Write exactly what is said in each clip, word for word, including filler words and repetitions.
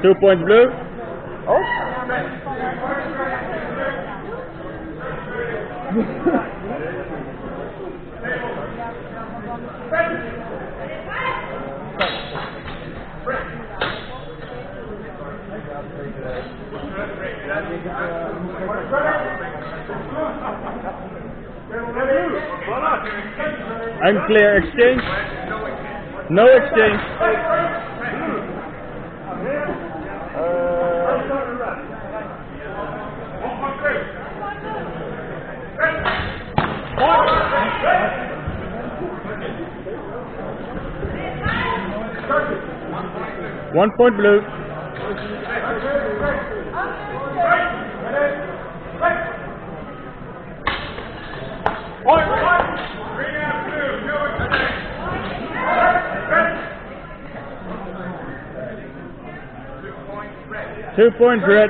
Two points blue. Oh. I'm clear. Exchange. No exchange. One point blue. Two points red.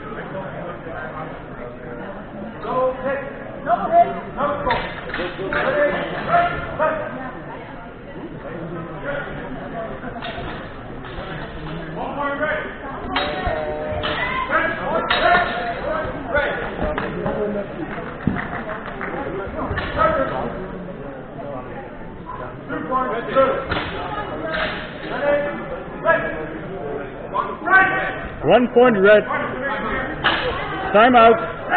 One point red. Time out.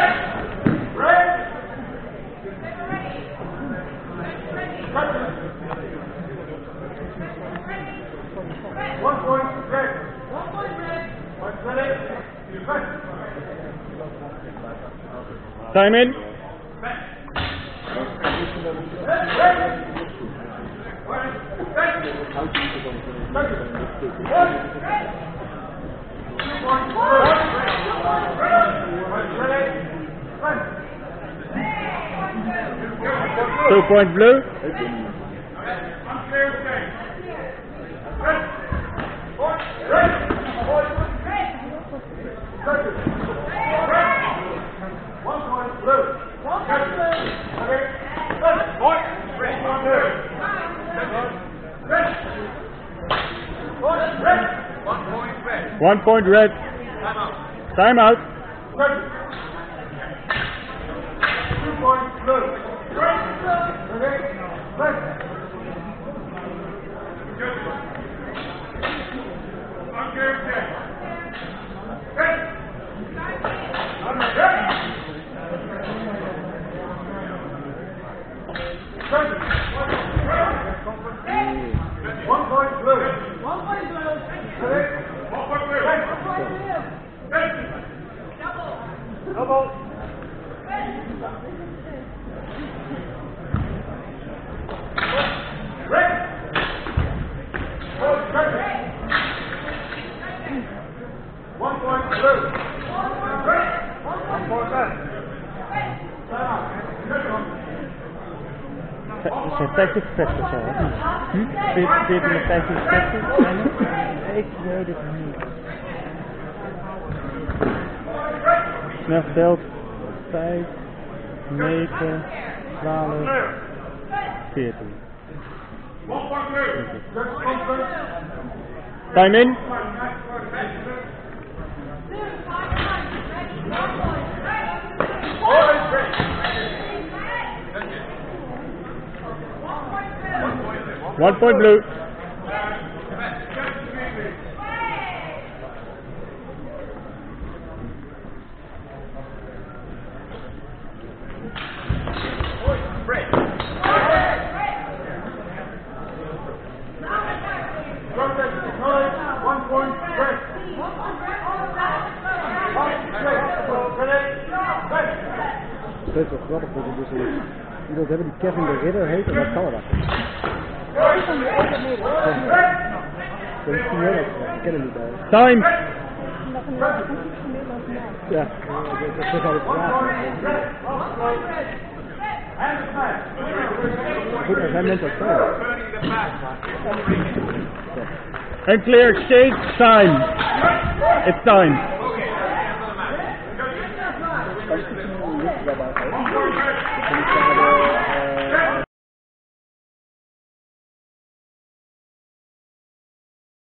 One point red. One point red. Time in. Two point blue. One point blue. One point red. One point red. Time out. Two points blue. One point blue. One point blue. One point blue. Double. Double. Red. One point blue. One point red. Er zijn vijftig vechten zo, hè? Hm? veertien met vijftig vechten? Ik weet het niet. Snelveld vijf, negen, twaalf, veertien. Time in. One point blue. One point red. Dat is wel grappig dat er dus een, iemand hebben die Kevin de Ridder heet en dat kan dat. Dat is niet heel erg, ik ken hem niet bij. Time. Ja, dat is altijd vragen. Goed, er zijn mensen ook zo. And clear exchange. Time. It's time.